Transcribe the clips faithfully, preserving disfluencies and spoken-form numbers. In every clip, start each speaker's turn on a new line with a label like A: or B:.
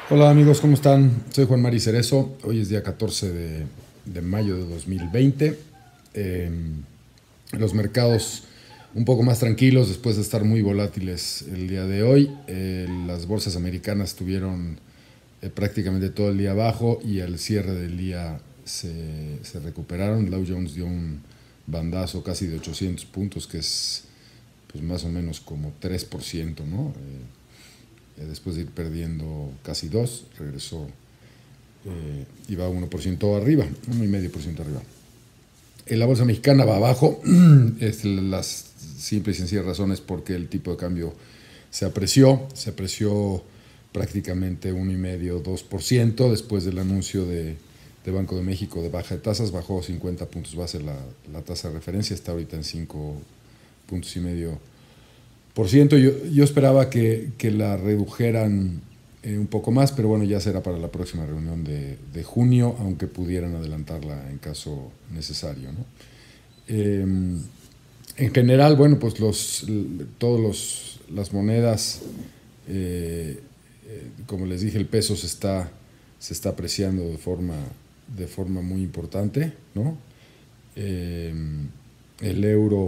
A: Hola amigos, ¿cómo están? Soy Juan Mari Cerezo. Hoy es día catorce de, de mayo de dos mil veinte. Eh, los mercados un poco más tranquilos después de estar muy volátiles el día de hoy. Eh, las bolsas americanas tuvieron eh, prácticamente todo el día abajo y al cierre del día se, se recuperaron. Dow Jones dio un bandazo casi de ochocientos puntos, que es pues más o menos como tres por ciento, ¿no? Eh, eh, después de ir perdiendo casi dos, regresó, eh, iba uno por ciento arriba, uno coma cinco por ciento arriba. En la bolsa mexicana va abajo, es las simples y sencillas razones porque el tipo de cambio se apreció, se apreció prácticamente uno coma cinco, dos por ciento después del anuncio de, de Banco de México de baja de tasas, bajó cincuenta puntos base la, la tasa de referencia, está ahorita en cinco puntos y medio por ciento. Yo, yo esperaba que, que la redujeran eh, un poco más, pero bueno, ya será para la próxima reunión de, de junio, aunque pudieran adelantarla en caso necesario, ¿no? Eh, en general, bueno, pues los, todos los, las monedas, eh, eh, como les dije, el peso se está, se está apreciando de forma, de forma muy importante, ¿no? Eh, el euro,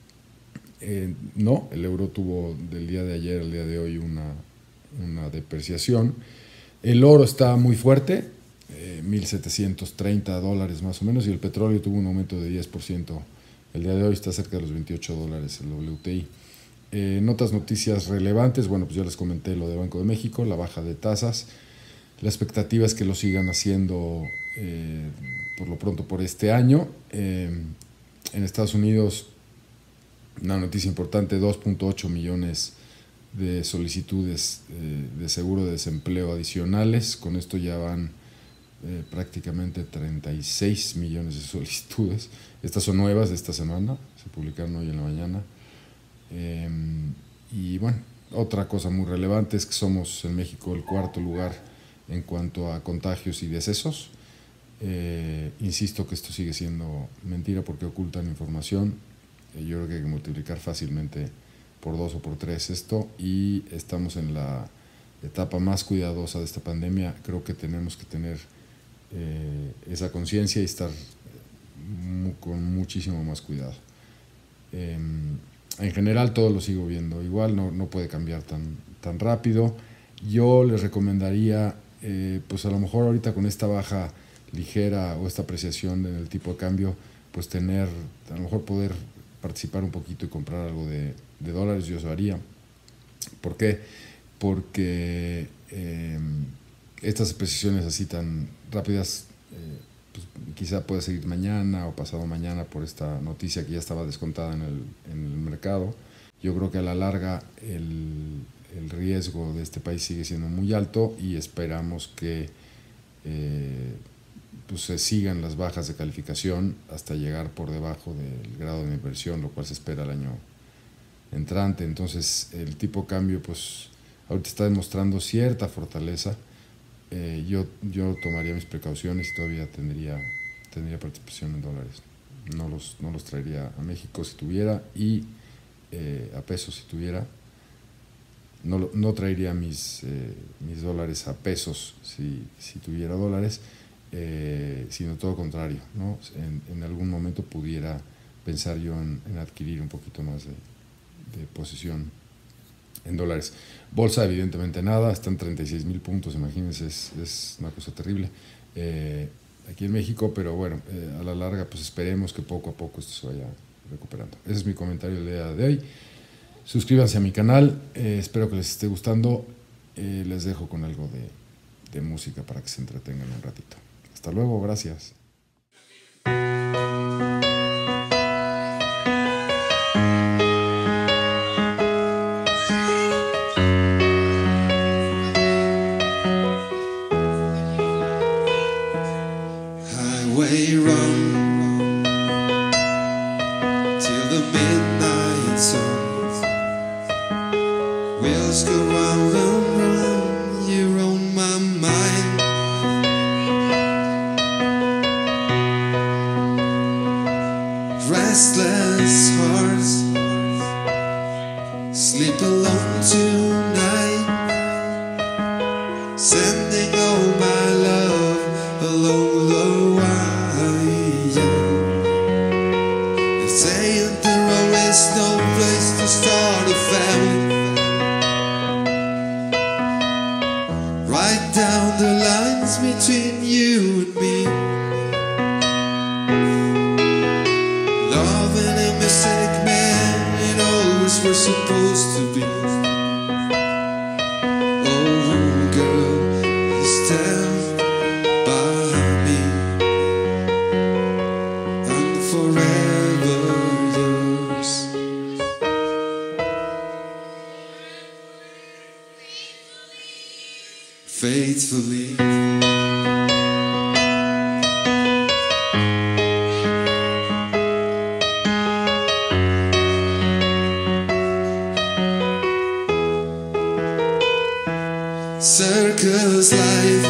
A: eh, no, el euro tuvo del día de ayer al día de hoy una, una depreciación. El oro está muy fuerte, eh, mil setecientos treinta dólares más o menos, y el petróleo tuvo un aumento de diez por ciento. El día de hoy está cerca de los veintiocho dólares el W T I. Eh, en otras noticias relevantes, bueno, pues ya les comenté lo de Banco de México, la baja de tasas. La expectativa es que lo sigan haciendo eh, por lo pronto por este año. Eh, en Estados Unidos, una noticia importante, dos punto ocho millones de solicitudes eh, de seguro de desempleo adicionales. Con esto ya van eh, prácticamente treinta y seis millones de solicitudes. Estas son nuevas de esta semana, se publicaron hoy en la mañana. Eh, y bueno, otra cosa muy relevante es que somos en México el cuarto lugar en cuanto a contagios y decesos. Eh, insisto que esto sigue siendo mentira porque ocultan información. Eh, yo creo que hay que multiplicar fácilmente por dos o por tres esto, y estamos en la etapa más cuidadosa de esta pandemia. Creo que tenemos que tener eh, esa conciencia y estar mu con muchísimo más cuidado. Eh, en general todo lo sigo viendo igual, no, no puede cambiar tan, tan rápido. Yo les recomendaría, eh, pues a lo mejor ahorita con esta baja ligera o esta apreciación en el tipo de cambio, pues tener, a lo mejor poder participar un poquito y comprar algo de, de dólares. Yo eso haría. ¿Por qué? Porque eh, estas apreciaciones así tan rápidas, eh, pues quizá puede seguir mañana o pasado mañana por esta noticia que ya estaba descontada en el, en el mercado. Yo creo que a la larga el, el riesgo de este país sigue siendo muy alto y esperamos que eh, pues se sigan las bajas de calificación hasta llegar por debajo del grado de inversión, lo cual se espera el año entrante. Entonces el tipo de cambio pues ahorita está demostrando cierta fortaleza. Eh, yo, yo tomaría mis precauciones y todavía tendría, tendría participación en dólares. No los, no los traería a México si tuviera, y eh, a pesos si tuviera. No, no traería mis, eh, mis dólares a pesos si, si tuviera dólares, eh, sino todo contrario, ¿no? En, en algún momento pudiera pensar yo en, en adquirir un poquito más de, de posición en dólares. Bolsa, evidentemente nada, están treinta y seis mil puntos, imagínense, es, es una cosa terrible eh, aquí en México, pero bueno, eh, a la larga pues esperemos que poco a poco esto se vaya recuperando. Ese es mi comentario del día de hoy. Suscríbanse a mi canal, eh, espero que les esté gustando. Eh, les dejo con algo de, de música para que se entretengan un ratito. Hasta luego, gracias.
B: Highway run till the midnight sun. Wheels go round and round, you're on my mind. Restless hearts sleep alone tonight. sending all my love along the wire. They say there always no place to start a family. Write down the lines between you and me. Love and a mistake, man, it always was supposed to be. Faithfully. Circus life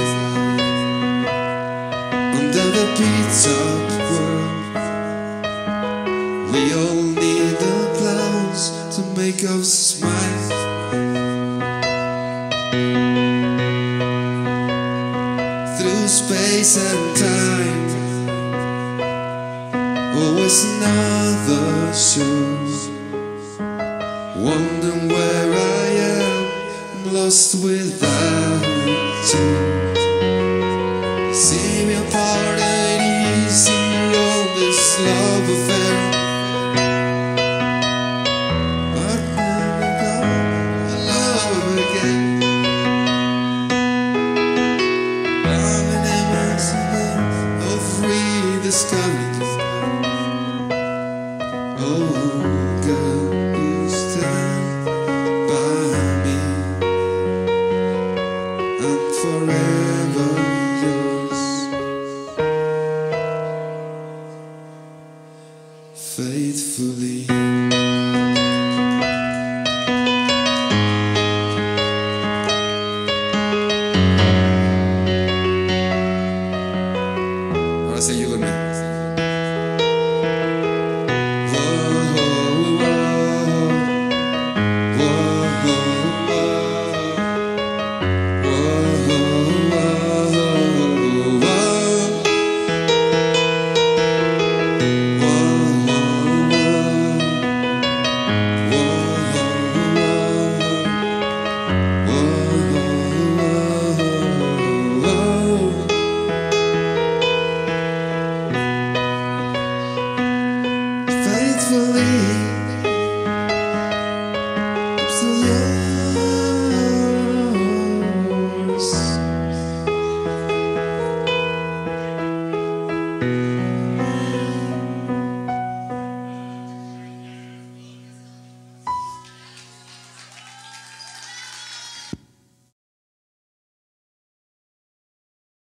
B: under the beat-up world. We all need the clowns to make us smile. Through space and time, always another show. Wondering where I am, I'm lost without you. See me apart and easy on this love affair. But never gonna love again. Discovered. Oh, girl, you stand by me. I'm forever yours, faithfully.